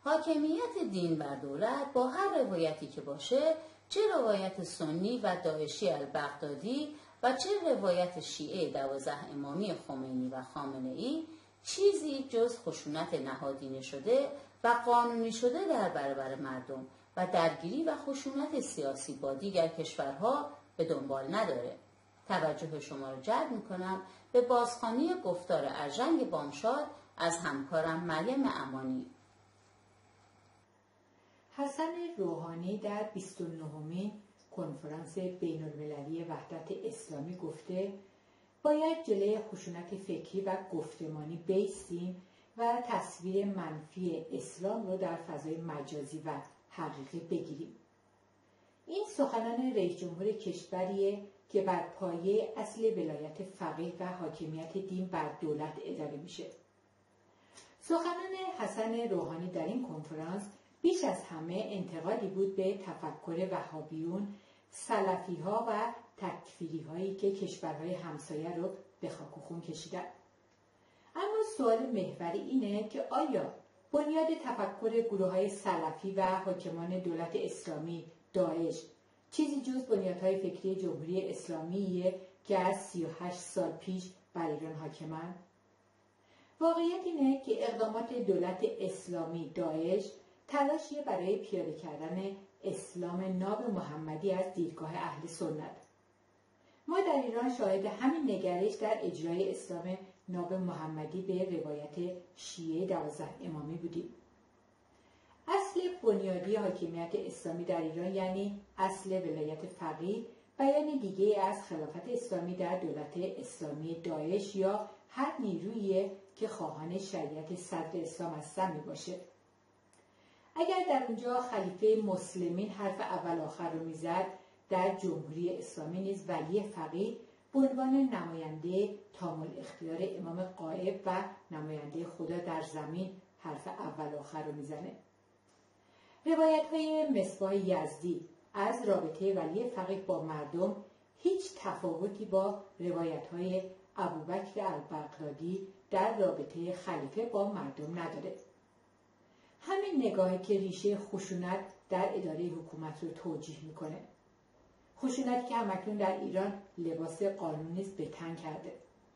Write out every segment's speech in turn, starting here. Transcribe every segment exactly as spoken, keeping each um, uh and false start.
حاکمیت دین بر دولت با هر روایتی که باشه، چه روایت سنی و داعشی البغدادی و چه روایت شیعه دوازده امامی خمینی و خامنه‌ای، چیزی جز خشونت نهادینه شده و قانونی شده در برابر مردم و درگیری و خشونت سیاسی با دیگر کشورها به دنبال نداره. توجه شما را جلب می‌کنم به بازخوانی گفتار ارژنگ بامشاد از همکارم مریم امانی. حسن روحانی در بیست و نهمین کنفرانس بین‌المللی وحدت اسلامی گفته باید جلوی خشونت فکری و گفتمانی بایستیم و تصویر منفی اسلام رو در فضای مجازی و حقیقی بگیریم. این سخنان رئیس جمهور کشوریه که بر پایه اصل ولایت فقیه و حاکمیت دین بر دولت اداره میشه. سخنان حسن روحانی در این کنفرانس بیش از همه انتقادی بود به تفکر وهابیون، سلفی ها و تکفیری هایی که کشورهای همسایه رو به خاک و خون کشیدن. اما سوال محوری اینه که آیا بنیاد تفکر گروه های سلفی و حاکمان دولت اسلامی داعش چیزی جز بنیادهای فکری جمهوری اسلامیه که از سی و هشت سال پیش بر ایران حاکمند؟ واقعیت اینه که اقدامات دولت اسلامی داعش تلاشیه برای پیاده کردن اسلام ناب محمدی از دیدگاه اهل سنت. ما در ایران شاهد همین نگرش در اجرای اسلام ناب محمدی به روایت شیعه دوازده امامی بودیم. اصل بنیادی حاکمیت اسلامی در ایران یعنی اصل ولایت فقیه، بیان دیگه از خلافت اسلامی در دولت اسلامی داعش یا هر نیرویی که خواهان شریعت صدر اسلام هستن می باشه. اگر در اونجا خلیفه مسلمین حرف اول آخر رو میزد، در جمهوری اسلامی نیز ولی فقیه به عنوان نماینده تام الاختیار امام غایب و نماینده خدا در زمین حرف اول آخر رو میزنه. روایت های مصباح یزدی از رابطه ولی فقیه با مردم هیچ تفاوتی با روایت های ابوبکر البغدادی در رابطه خلیفه با مردم نداره. همین نگاهی که ریشه خشونت در اداره حکومت رو توجیه میکنه. خشونتی که همکنون در ایران لباس قانون نیز به تن کرده.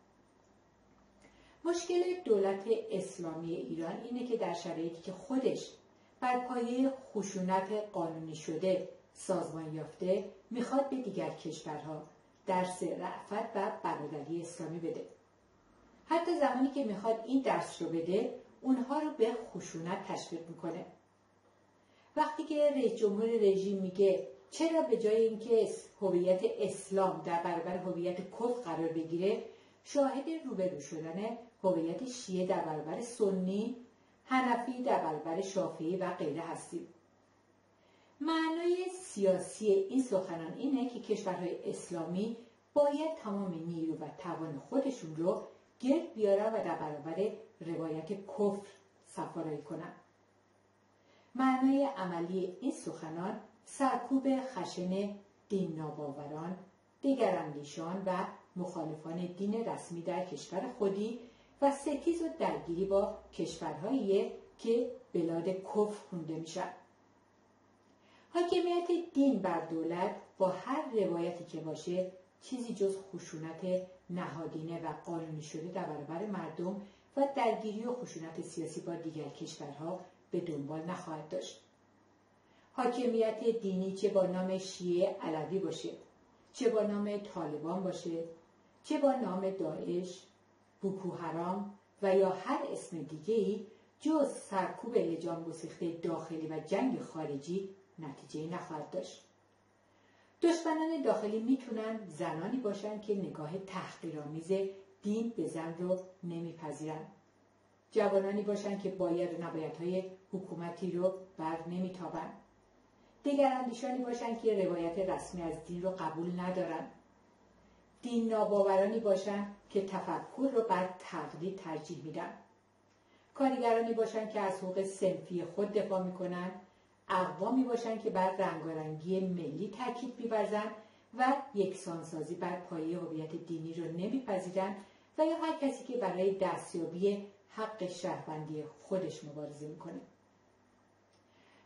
مشکل دولت اسلامی ایران اینه که در شرایطی که خودش بر پایه خشونت قانونی شده سازمان یافته، میخواد به دیگر کشورها درس رأفت و برادری اسلامی بده. حتی زمانی که میخواد این درس رو بده، اونها رو به خشونت تشویق میکنه. وقتی که رئیس جمهور رژیم میگه چرا به جای اینکه هویت اسلام در برابر هویت کفر قرار بگیره، شاهد روبرو شدن هویت شیعه در برابر سنی، حنفی در برابر شافعی و غیره هستیم. معنای سیاسی این سخنان اینه که کشورهای اسلامی باید تمام نیرو و توان خودشون رو گرد بیارن و در برابر روایت کفر سفارایی کنن. معنای عملی این سخنان سرکوب خشن دین ناباوران، دگراندیشان و مخالفان دین رسمی در کشور خودی و ستیز و درگیری با کشورهایی که بلاد کفر خونده میشن. حاکمیت دین بر دولت با هر روایتی که باشه چیزی جز خشونت نهادینه و قانونی شده در برابر مردم و درگیری و خشونت سیاسی با دیگر کشورها به دنبال نخواهد داشت. حاکمیت دینی چه با نام شیعه علوی باشه، چه با نام طالبان باشه، چه با نام داعش، بوکو حرام و یا هر اسم دیگه‌ای، جز سرکوب لجام گسیخته داخلی و جنگ خارجی نتیجه نخواهد داشت. دشمنان داخلی میتونن زنانی باشن که نگاه تحقیرآمیز دین به زن رو نمیپذیرن. جوانانی باشن که باید و نبایدهای حکومتی رو بر نمیتابن. دگراندیشانی باشن که روایت رسمی از دین رو قبول ندارن. دین ناباورانی باشن که تفکر رو بر تقلید ترجیح میدن. کارگرانی باشن که از حقوق صنفی خود دفاع میکنن. اقوامی باشن که بر رنگارنگی ملی تاکید می‌ورزند و یکسانسازی بر پایه هویت دینی رو نمیپذیرند و یا هر کسی که برای دستیابی حق شهروندی خودش مبارزه میکنه.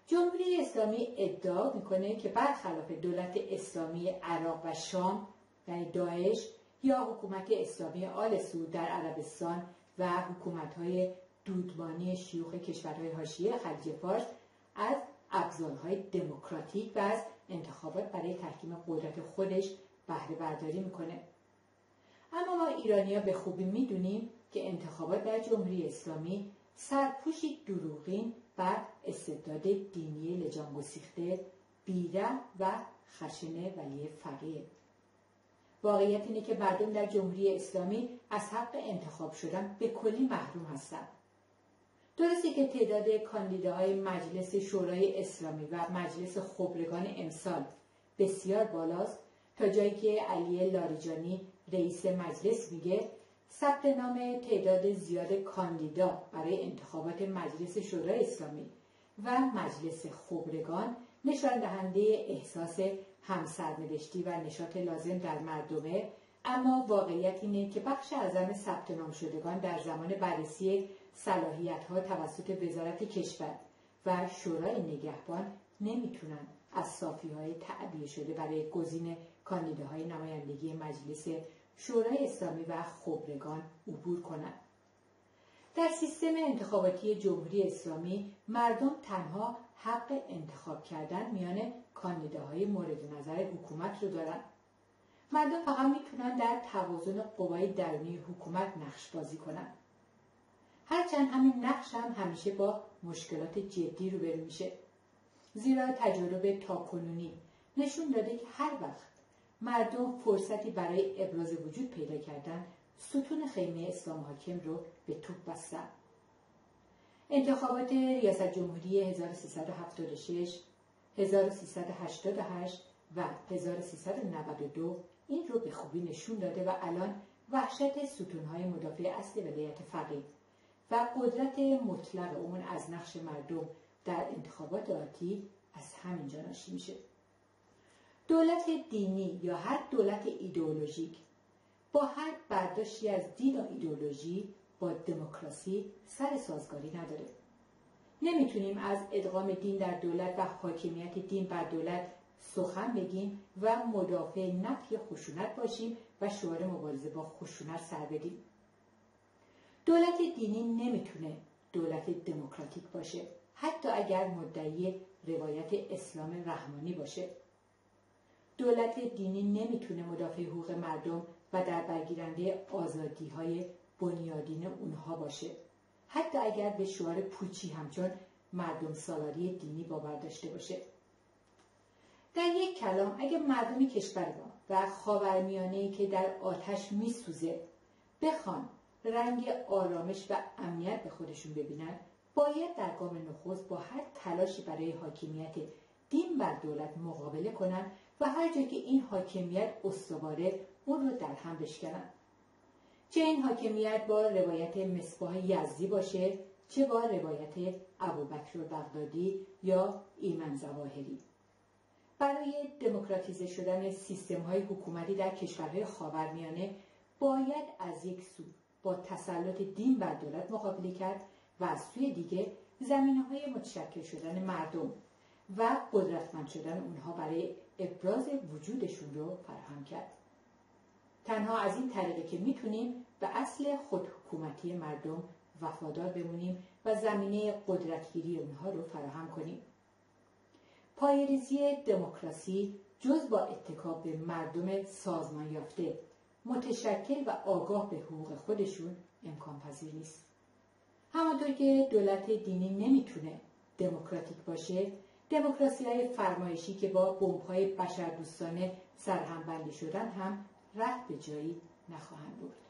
جمهوری اسلامی ادعا میکنه که برخلاف دولت اسلامی عراق و شام و داعش یا حکومت اسلامی آل سعود در عربستان و حکومت‌های دودمانی شیوخ کشورهای حاشیه خلیج فارس از ابزارهای دموکراتیک و از انتخابات برای تحکیم قدرت خودش بهره برداری میکنه. اما ما ایرانی‌ها به خوبی میدونیم که انتخابات در جمهوری اسلامی سرپوشی دروغین بر استبداد دینی لجام گسیخته، بی‌رحم و خشن ولی فقیه. واقعیت اینه که مردم در جمهوری اسلامی از حق انتخاب شدن به کلی محروم هستند. درسته که تعداد کاندیداهای مجلس شورای اسلامی و مجلس خبرگان امسال بسیار بالاست، تا جایی که علی لاریجانی رئیس مجلس میگه ثبت نام تعداد زیاد کاندیدا برای انتخابات مجلس شورای اسلامی و مجلس خبرگان نشان دهنده احساس همسرنوشتی و نشاط لازم در مردمه، اما واقعیت اینه که بخش اعظم ثبت نام شدگان در زمان بررسی صلاحیت‌ها توسط وزارت کشور و شورای نگهبان نمیتونن از صافی‌های تعبیه شده برای گزینه کاندیداهای نمایندگی مجلس شورای اسلامی و خبرگان عبور کنند. در سیستم انتخاباتی جمهوری اسلامی مردم تنها حق انتخاب کردن میان کاندیداهای مورد نظر حکومت رو دارن. مردم فقط میتونن در توازن قوای درونی حکومت نقش بازی کنن. هرچند همین نقش هم همیشه با مشکلات جدی روبرو میشه. زیرا تجربه تاکنونی نشون داده که هر وقت مردم فرصتی برای ابراز وجود پیدا کردن، ستون خیمه اسلام حاکم رو به توپ بستن. انتخابات ریاست جمهوری هزار و سیصد و هفتاد و شش، هزار و سیصد و هشتاد و هشت و هزار و سیصد و نود و دو این رو به خوبی نشون داده و الان وحشت ستونهای مدافع اصل ولایت فقیه و قدرت مطلق اون از نقش مردم در انتخابات آتی از همینجا ناشی میشه. دولت دینی یا هر دولت ایدئولوژیک با هر برداشتی از دین و ایدئولوژی با دموکراسی سر سازگاری نداره. نمیتونیم از ادغام دین در دولت و حاکمیت دین بر دولت سخن بگیم و مدافع نفی خشونت باشیم و شعار مبارزه با خشونت سر بدیم. دولت دینی نمیتونه دولت دموکراتیک باشه، حتی اگر مدعی روایت اسلام رحمانی باشه. دولت دینی نمیتونه مدافع حقوق مردم و در برگیرنده آزادی‌های بنیادین اونها باشه، حتی اگر به شعار پوچی همچون مردم سالاری دینی باور داشته باشه. در یک کلام اگر مردم کشور ما و خاورمیانه‌ای که در آتش میسوزه بخوان رنگ آرامش و امنیت به خودشون ببینن، باید در گام نخست با هر تلاشی برای حاکمیت دین بر دولت مقابله کنن و هر جا که این حاکمیت استواره اون رو در هم بشکنن. چه این حاکمیت با روایت مصباح یزدی باشه، چه با روایت ابوبکر بغدادی یا ایمن ظواهری. برای دموکراتیزه شدن سیستم‌های حکومتی در کشورهای خاورمیانه باید از یک سو با تسلط دین بر دولت مقابله کرد و از سوی دیگه زمینه‌های متشکل شدن مردم و قدرتمند شدن اونها برای ابراز وجودشون رو فراهم کرد. تنها از این طریقه که میتونیم به اصل خودحکومتی مردم وفادار بمونیم و زمینه قدرتگیری اونها رو فراهم کنیم. پایه‌ریزی دموکراسی جز با اتکا به مردم سازمان یافته، متشکل و آگاه به حقوق خودشون امکان پذیر نیست. همانطور که دولت دینی نمیتونه دموکراتیک باشه، دموکراسی‌های فرمایشی که با بمب‌های بشردوستانه سرهم بندی شدن هم ره به جایی نخواهند برد.